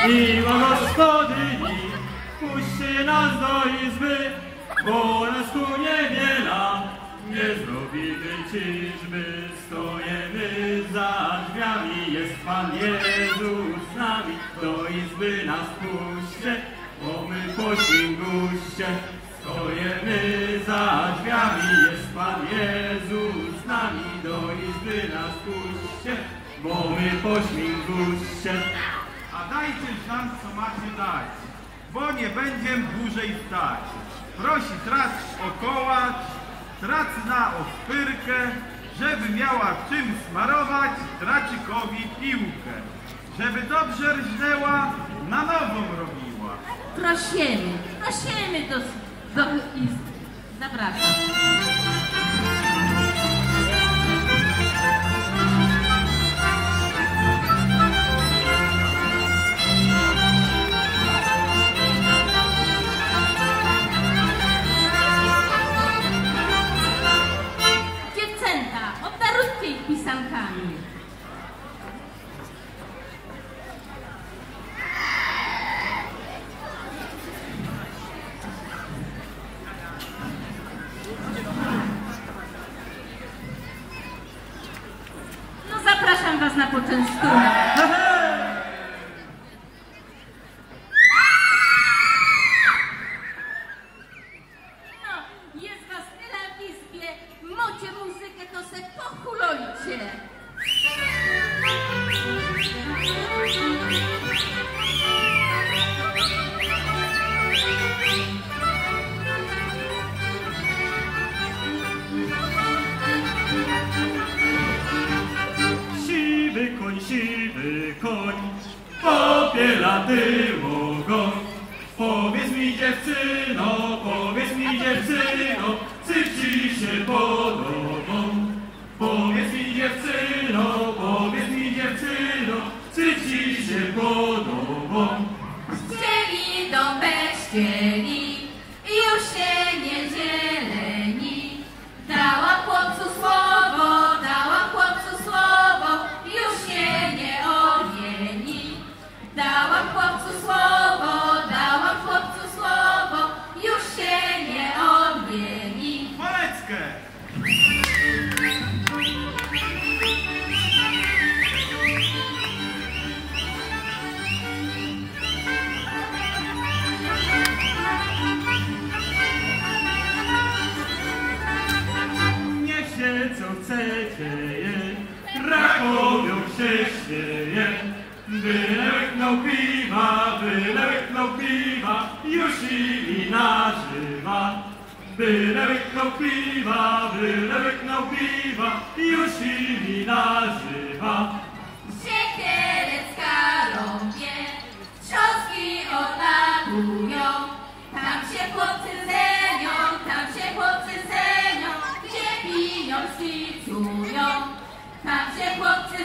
Miła gospodyni, puśćcie nas do izby, bo nas tu niewiela, nie zrobimy czyżby. Stojemy za drzwiami, jest Pan Jezus z nami, do izby nas puśćcie, bo my poślim guście. Stojemy za drzwiami, jest Pan Jezus z nami, do izby nas puśćcie, bo my poślim guście. A dajcie nam, co macie dać, bo nie będziem dłużej stać. Prosi trac o kołacz, trac na ospyrkę, żeby miała czym smarować traczykowi piłkę. Żeby dobrze rżnęła, na nową robiła. Prosimy do izby. Zapraszam. Obdarujcie ich pisankami. No zapraszam was na poczęstunek. Mocie muzykę, to se pochulojcie. Siwy koń, popiela tyło go. Powiedz mi dziewczyno, czy ci się podobą? Powiedz mi dziewczyno, czy ci się podobą? Chcieli do bezcieli, już się nie zieleni. Dałam chłopcu słowo, już się nie omieni. Dałam chłopcu słowo, już się nie odmieni. Poleckę! Niech się co chcecie je, Krakowią się śmieje. Byle łyknął piwa, już i wina żywa. Byle łyknął piwa, już i wina żywa. Siekierecka rąbie, trzoski odlatują. Tam się chłopcy zenią, gdzie pieniążki czują. Tam się chłopcy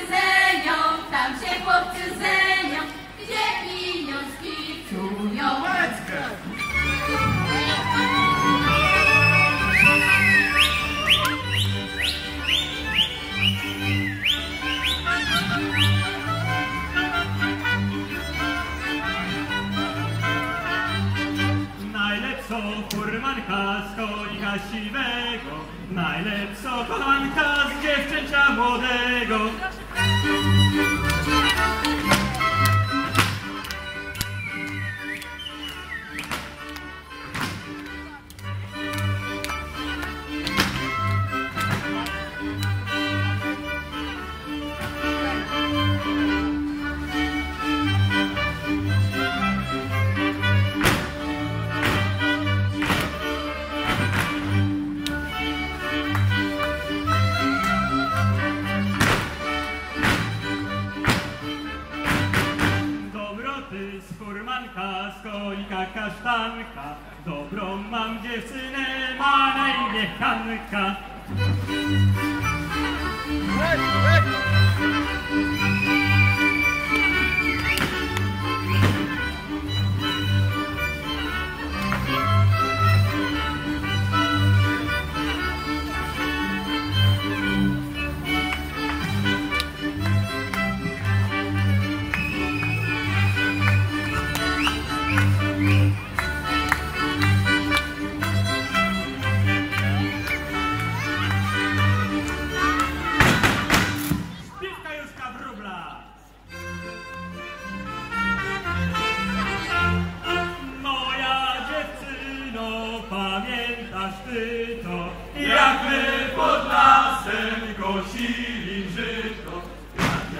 zenią, gdzie pieniążki czują. Poleckę! Najlepsza furmanka z konika siwego, najlepsza kochanka z dziewczęcia młodego. Furmanka z konika kasztanka, dobrą mam dziewczynę, ma na imię Hanka.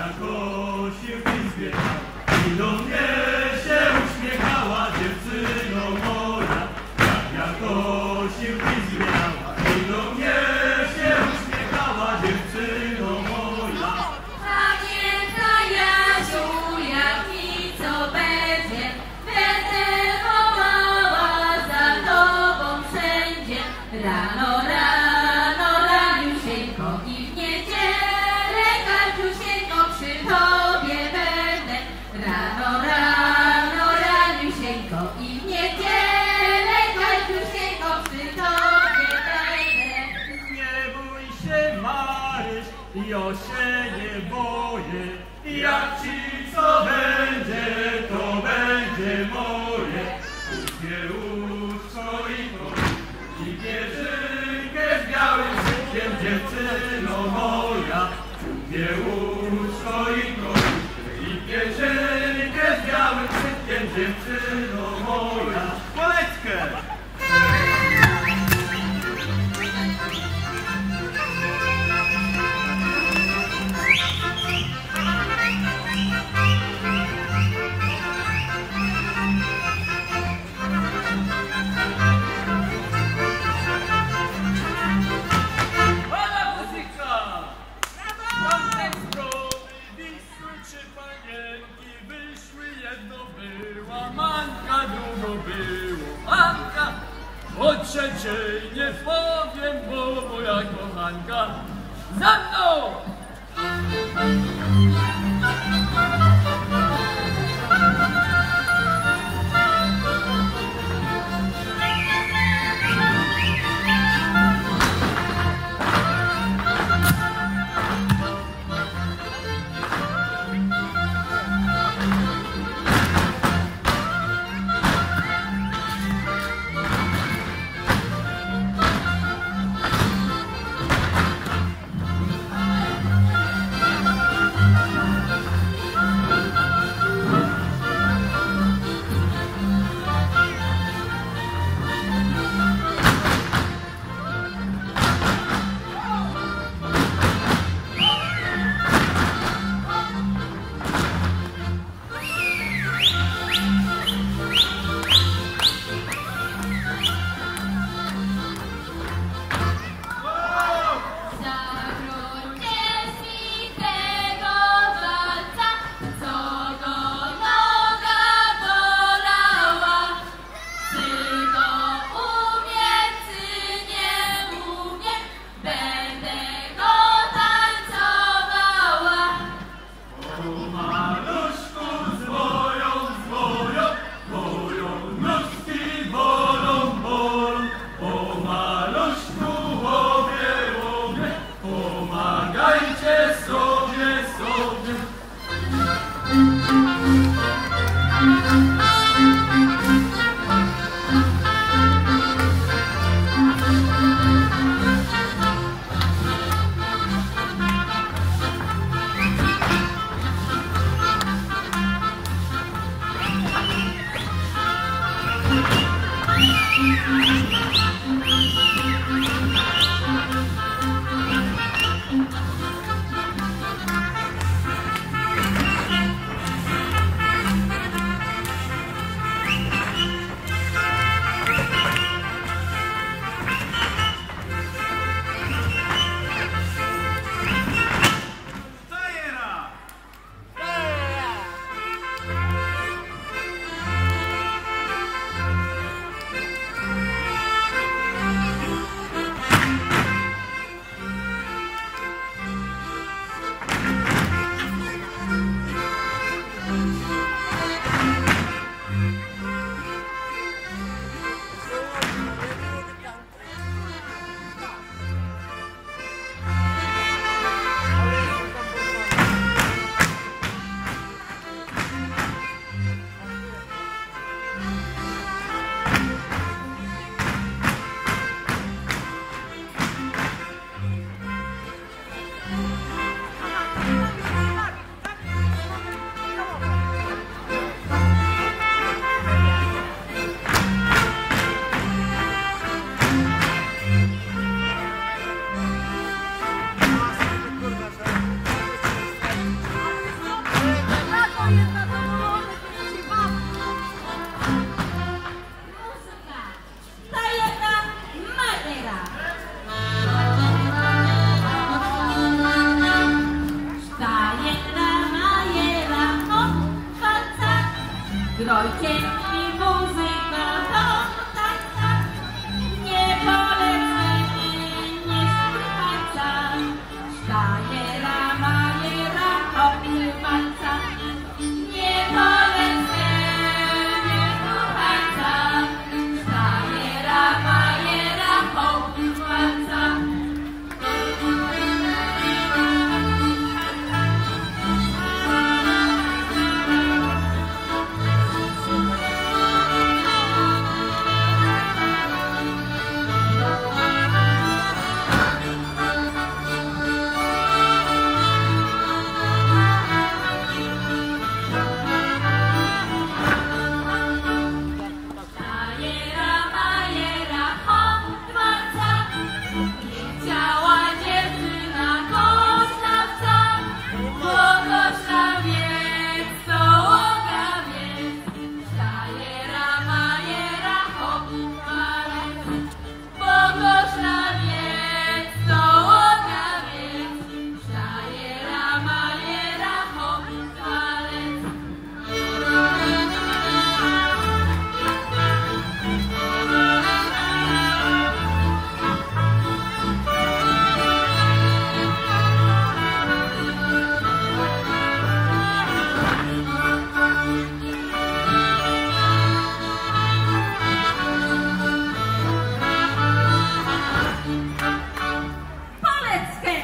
jak osiłki zbierał. I do mnie się uśmiechała dziewczyno moja, jak osiłki zbierała. I do mnie się uśmiechała dziewczyno moja. Pamiętaj, Jasiu, jak mi co będzie, będę wołała za tobą wszędzie. Rano, rano, raniusieńko i w niedzielę, Kaziusieńko, przy tobie będę. Rano, rano, raniusieńko i w niedzielę, Kaziusieńko, przy tobie będę. Nie bój się, Maryś, ja się nie boję. Jak ci co będzie, to będzie moje. Kupię łóżko i kosz, i pierzynkę z białym sypkiem, dziewczyno moja. Kupię łóżko i kosz, i pierzynkę z białym sypkiem, dziewczyno moja. Poleckę! Pana muzyka! Tamten zdrowy Wisły czy panienki wyszły, jedno była manka, drugo było manka. O trzeciej nie powiem, bo moja kochanka za mną! ogień i muzyka, to tak, tak. Nie polecimy, nie słuchajca. Sztajera, majera, obrywańca. Nie polecimy, nie słuchajca. Sztajera, majera, obrywańca. Majera, majera, hop, dworca. Nie chciała dziewczyna koślawca, bo koślawiec to łogawiec. Majera, majera, hop, dworec, bo koślawiec to łogawiec. Majera, majera, hop, dworec. Poleckę!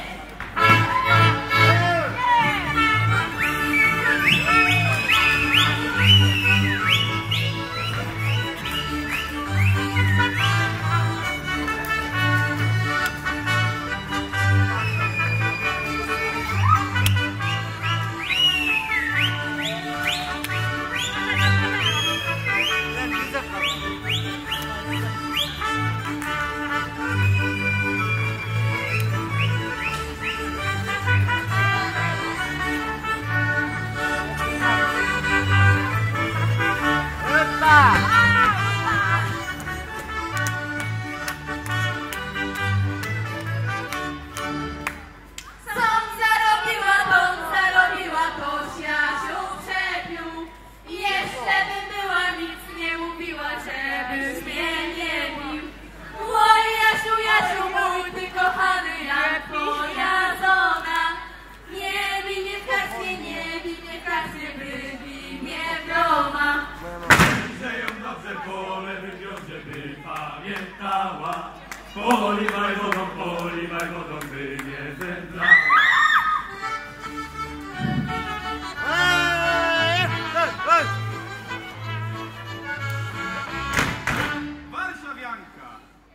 Są zarobiła, Tosia się przepił. Jeszcze by była, nic nie mówiła, żebyś mnie nie bił. Oj, Jasiu, Jasiu, mój ty kochany, jak twoja żona. Nie bij mnie w karcie, nie bij mnie w karcie, wybij mnie w doma. Że ją dobrze pole wywiózł, żeby pamiętała. Polivaj wodą, by nie zemdlała. Warszawianka.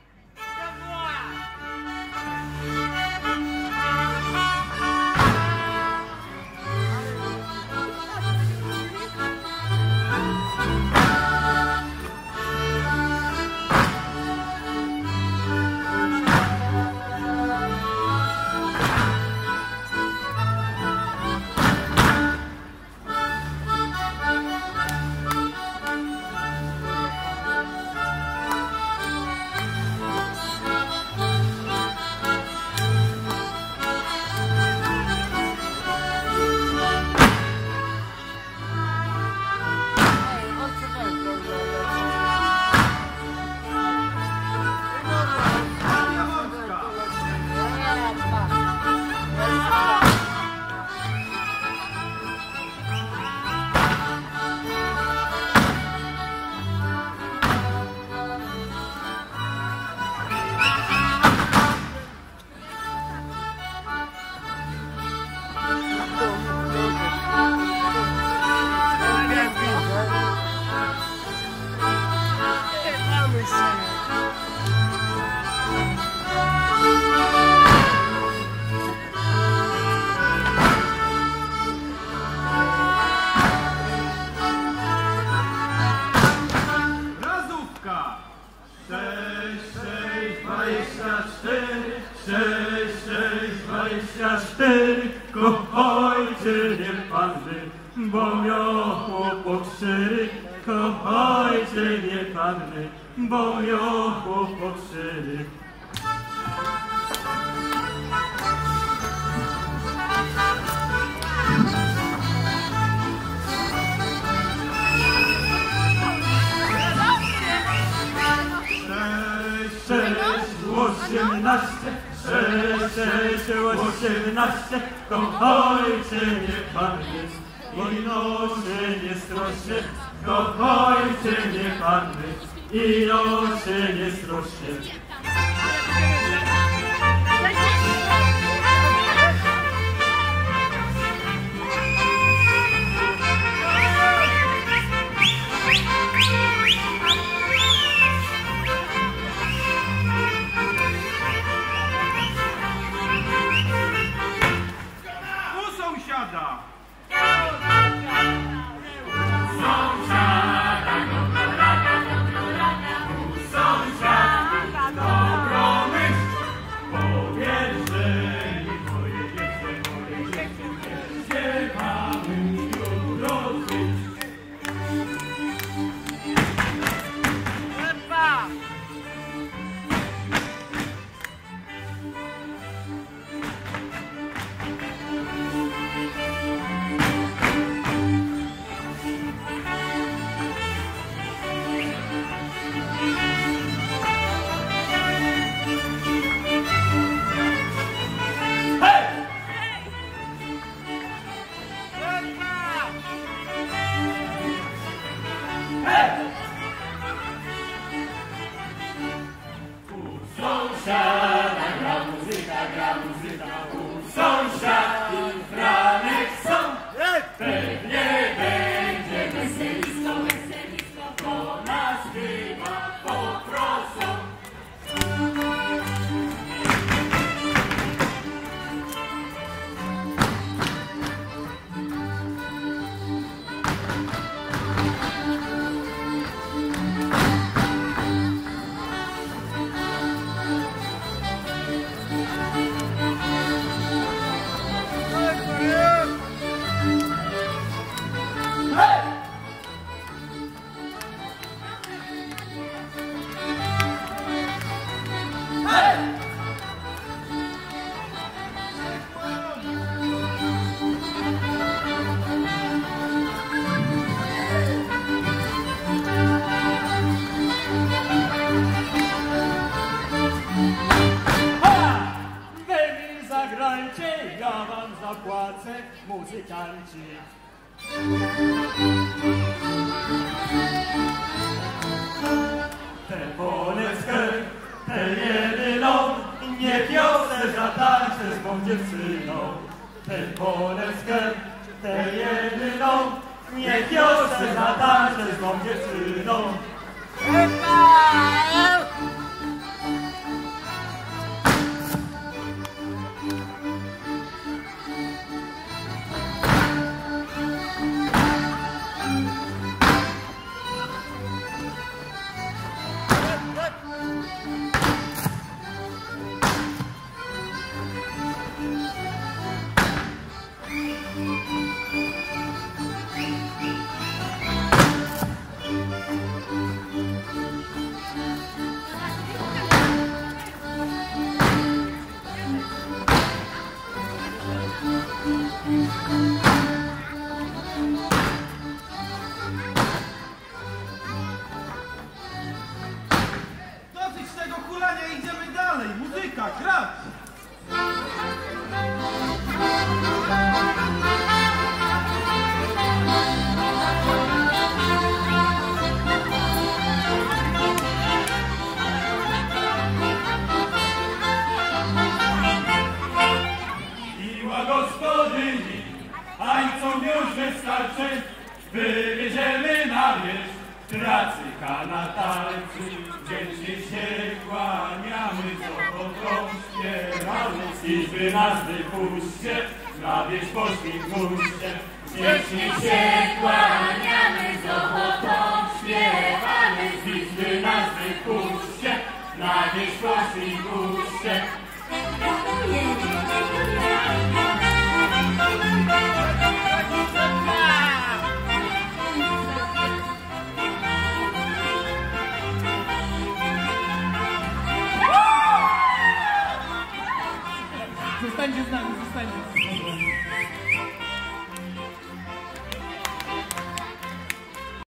Ojcze nie panny, bo miał chłopok szczery. Ojcze nie panny, bo miał chłopok szczery. 18, 6, 6, 18, kochajcie mnie panny, ino się nie stroszcie, kochajcie mnie panny, ino się nie stroszcie. Ja wam zapłacę, muzykanci. Tę Polskę, tę jedyną, niech wiosnę zatańczę z mą dziewczyną. Tę Polskę, tę jedyną, niech wiosnę zatańczę z mą dziewczyną. Dosyć tego hulania, idziemy dalej. Muzyka, grać! Miła gospodyni, tańcom już wystarczy, wywieziemy na wierzch tracyka na tańcu. Wdzięcznie się kłaniamy, co ochotą śpiewamy, i wy nas wypuśćcie, na wieś poszli puśćcie. Wdzięcznie się kłaniamy, z ochotą śpiewamy, i wy nas wypuśćcie, na wieś poszli puśćcie.